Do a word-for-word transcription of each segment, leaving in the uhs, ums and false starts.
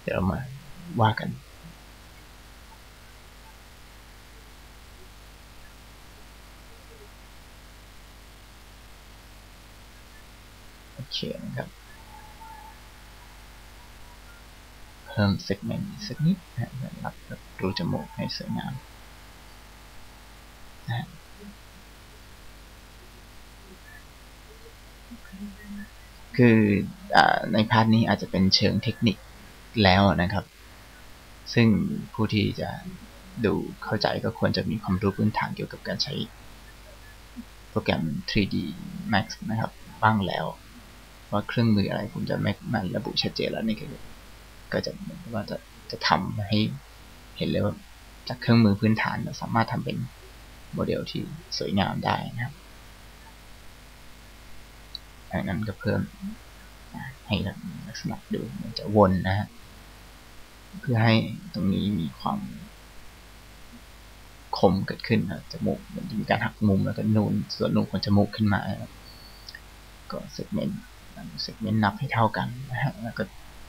เดี๋ยวเรามาว่ากันโอเคนะครับเพิ่มเซกเมนต์สักนิดนะรับรูจมูกให้สวยงามนะคือในพาร์ทนี้อาจจะเป็นเชิงเทคนิคแล้วนะครับซึ่งผู้ที่จะดูเข้าใจก็ควรจะมีความรู้พื้นฐานเกี่ยวกับการใช้โปรแกรม ทรี ดี Max นะครับบ้างแล้วว่าเครื่องมืออะไรผมจะไม่มันระบุชัดเจนแล้วนี่คือก็จะว่าจะจะทำให้เห็นเลยว่าจากเครื่องมือพื้นฐานเราสามารถทำเป็นโมเดลที่สวยงามได้นะครับดังนั้นก็เพิ่มให้ลักษณะดูมันจะวนนะฮะเพื่อให้ตรงนี้มีความคมเกิดขึ้นนะจมูกมันจะมีการหักมุมแล้วก็นูนส่วนนูนของจมูกขึ้นมาก็เซกเมนต์เซกเมนต์นับให้เท่ากันนะฮะแล้วก็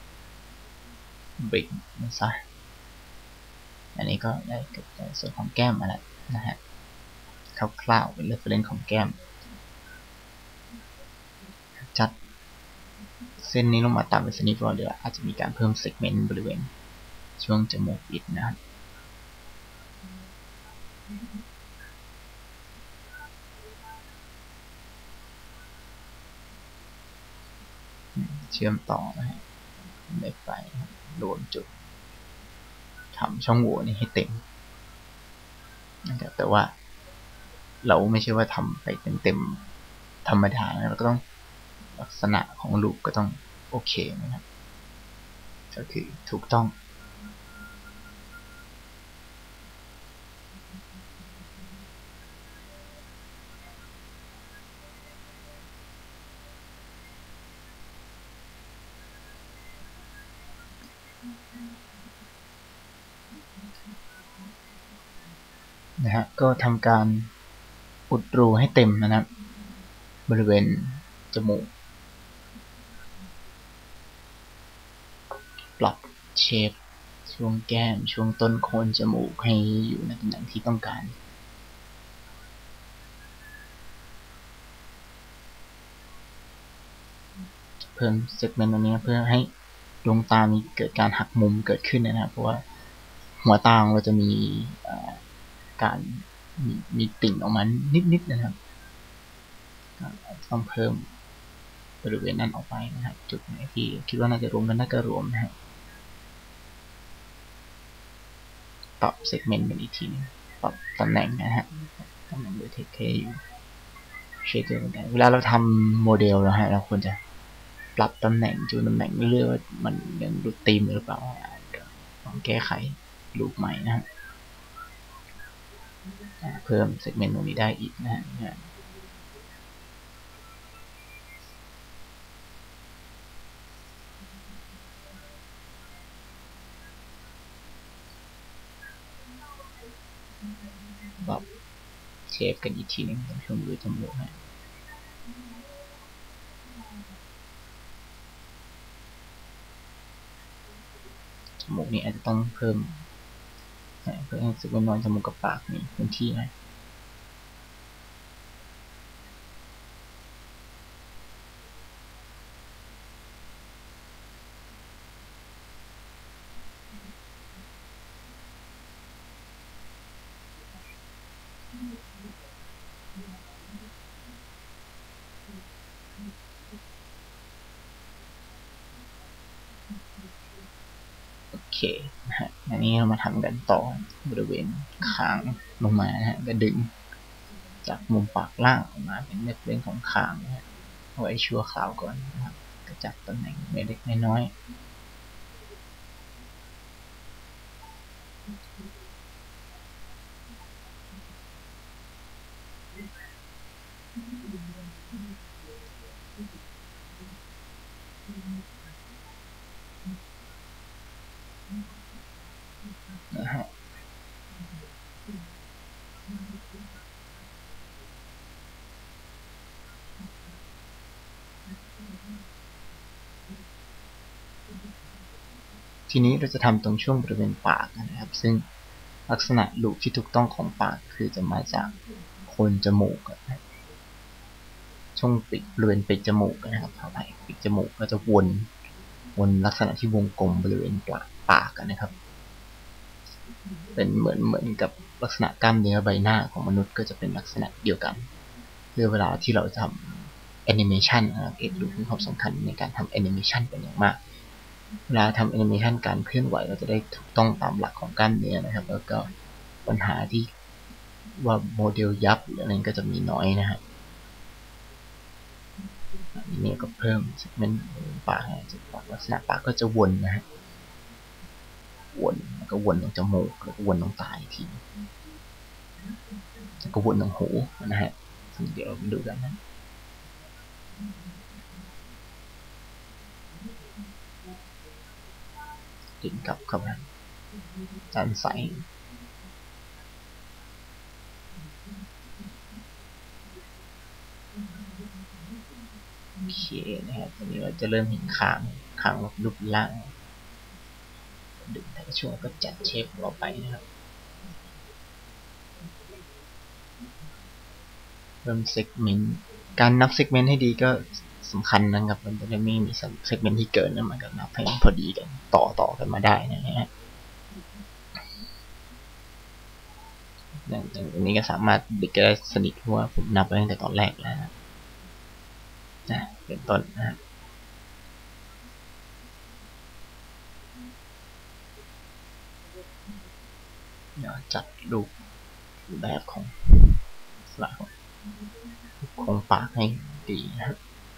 บิดมันซะอันนี้ก็ได้กับส่วนของแก้มมาแล้วนะฮะคร่าวๆเป็นเรฟเฟรนซ์ของแก้มจัดเส้นนี้ลงมาตามเป็นสนิทรอเดี๋ยวอาจจะมีการเพิ่มเซกเมนต์บริเวณช่วงจมูกอีกนะครับเชื่อมต่อนะฮะเล็กไปรวมจุดทำช่องโหว่นี้ให้เต็มนะครับแต่ว่าเราไม่ใช่ว่าทำไปเต็มๆธรรมดาเราก็ต้องลักษณะของลูกก็ต้องโอเคนะครับก็คือถูกต้องนะฮะก็ทำการอุดรูให้เต็มนะครับบริเวณจมูกปรับเชฟช่วงแก้มช่วงต้นโคนจมูกให้อยู่ในตำแหน่งที่ต้องการเพิ่มเซกเมนต์ตรงนี้เพื่อให้ดวงตามีเกิดการหักมุมเกิดขึ้นนะครับเพราะว่าหัวตาเราจะมีการมีมีติ่งออกมานิดๆนะครับต้องเพิ่มบริเวณนั้นออกไปนะครับจุดไหนที่คิดว่าน่าจะรวมกันน่าจะรวมนะฮะปรับเซกเมนต์เป็นอีกทีนึงปรับตำแหน่งนะฮะตำแหน่งโดยเทคเคอยู่เชดเดอร์เวลาเราทำโมเดลนะฮะเราควรจะปรับตำแหน่งจูนตำแหน่งเรื่อยๆว่ามันยังดูตีมหรือเปล่าต้องแก้ไขรูปใหม่นะฮะเพิ่มเซกเมนต์ตรงนี้ได้อีกนะฮะปรับเชฟกันอีกทีนึงตรงช่วงบริเวณจมูกนะจมูกนี่อาจจะต้องเพิ่มเพื่อให้รู้สึกว่านอนจมูกกับปากมีพื้นที่นะโอเคนะฮะอันนี้เรามาทำกันต่อบริเวณคางลงมานะฮะก็ดึงจากมุมปากล่างออกมาเป็นเรื่องของคางนะฮะเอาไว้ชั่วคราวก่อนนะครับก็จับตำแหน่งเล็กๆน้อยๆนะฮะทีนี้เราจะทำตรงช่วงบริเวณปากนะครับซึ่งลักษณะลูกที่ถูกต้องของปากคือจะมาจากโคนจมูกนะช่วงปีกบริเวณปีกจมูกนะครับเท่าไหร่ปีกจมูกก็จะวนวนลักษณะที่วงกลมบริเวณปากนะครับเป็นเหมือนเหมือนกับลักษณะกล้ามเนื้อใบหน้าของมนุษย์ก็จะเป็นลักษณะเดียวกันเพื่อเวลาที่เราทำแอนิเมชันนะครับเอ็ดดูมีความสำคัญในการทำแอนิเมชันเป็นอย่างมากเวลาทำแอนิเมชันการเคลื่อนไหวเราจะได้ถูกต้องตามหลักของกล้ามเนื้อนะครับแล้วก็ปัญหาที่ว่าโมเดลยับหรืออะไรก็จะมีน้อยนะฮะอันนี้ก็เพิ่มเซกเมนต์ปากลักษณะปากก็จะวนนะฮะวนแล้วก็วนตรงจมูกแล้วก็วนตรงตาอีกทีแล้วก็วนตรงหูนะฮะเดี๋ยวมาดูกันนะดึงกลับเข้ามาด้านซ้ายโอเคนะครับตอนนี้เราจะเริ่มเห็นคางคางรูปร่างดึงแต่ช่วงก็จัดเชฟเราไปนะครับเริ่มเซกเมนต์การนับเซกเมนต์ให้ดีก็สำคัญนะครับมันจะไม่มีเซกเมนต์ที่เกินนะมันก็นับให้พอดีกันต่อต่อกันมาได้นะฮะอย่างอย่างนี้ก็สามารถดิกได้สนิทเพราะว่าผมนับไว้ตั้งแต่ตอนแรกแล้วนะเป็นต้นนะฮะเดี๋ยวจัดรูปแบบของสลักโครงปากให้ดีนะครับ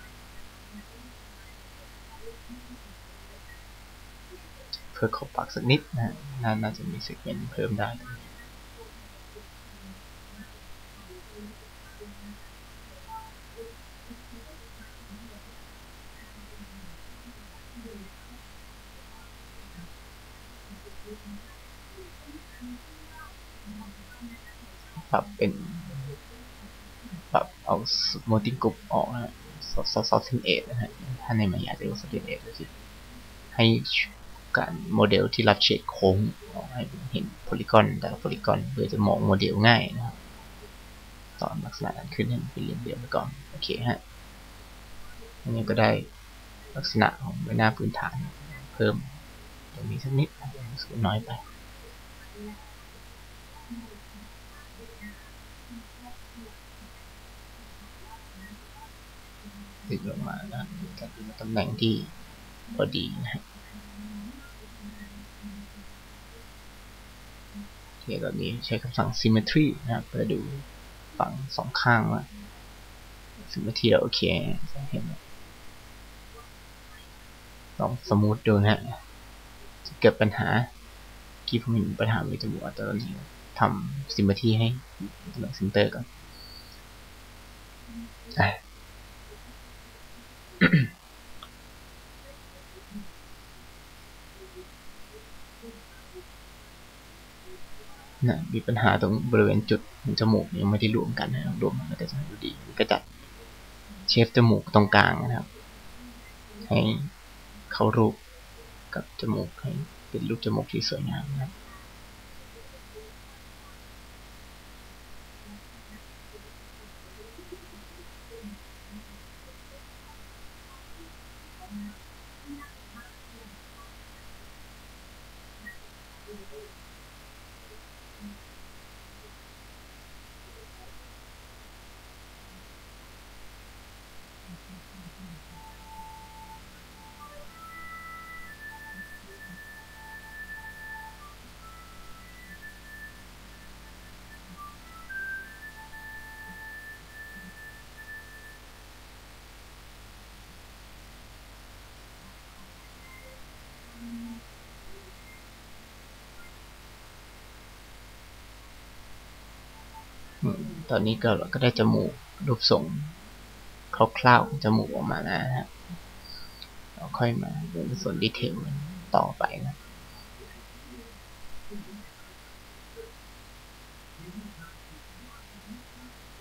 เพื่อขอบปากสักนิดนะน่าจะมีเซกเมนต์เพิ่มได้ปรับเป็นปรับเอาโมติกรุ๊ปออกนะซอฟต์เทนเอทนะฮะถ้าในมายาจะเรียกซอฟต์เทนเอทเลยสิให้การโมเดลที่รับเฉดโค้งให้เห็นโพลีกอนแต่ละโพลีกอนเพื่อจะมองโมเดลง่ายนะครับตอนลักษณะการขึ้นให้มันเป็นเหลี่ยมเดียวไปก่อนโอเคฮะอันนี้ก็ได้ลักษณะของใบหน้าพื้นฐานเพิ่มตรงนี้สักนิดสูงน้อยไปดึงลงมานะจะเป็นตำแหน่งที่พอดีนะฮะที่ตอนนี้ใช้คำสั่ง symmetry นะครับเพื่อดูฝั่งสองข้างว่า symmetry โอเคจะเห็นลองสมูทดูนะฮะจะเกิดปัญหากี่ผมเห็นปัญหาไม่จะบอกตอนนี้ทำ symmetry ให้ตำแหน่ง center ก่อนนะมีปัญหาตรงบริเวณจุดจมูกยังไม่ได้รวมกันนะครับรวมมันก็จะดูดีก็จัดเชฟจมูกตรงกลางนะครับให้เข้ารูปกับจมูกให้เป็นรูปจมูกที่สวยงามนะครับตอนนี้ก็เราก็ได้จมูกรูปทรงคร่าวๆของจมูกออกมาแล้วนะครับเราค่อยมาดูส่วนดีเทลต่อไปนะ